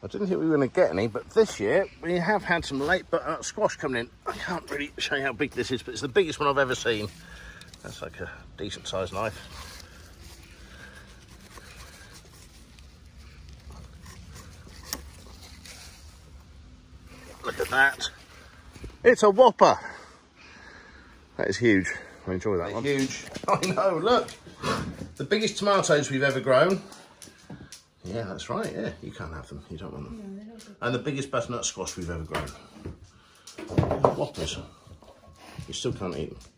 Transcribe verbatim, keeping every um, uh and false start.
I didn't think we were going to get any, but this year we have had some late butternut squash coming in. I can't really show you how big this is, but it's the biggest one I've ever seen. That's like a decent sized knife. Look at that. It's a whopper. That is huge. I enjoy that one. Huge. I know, look. The biggest tomatoes we've ever grown. Yeah, that's right, yeah. You can't have them. You don't want them. No, they're not. And the biggest butternut squash we've ever grown. Whoppers. You still can't eat them.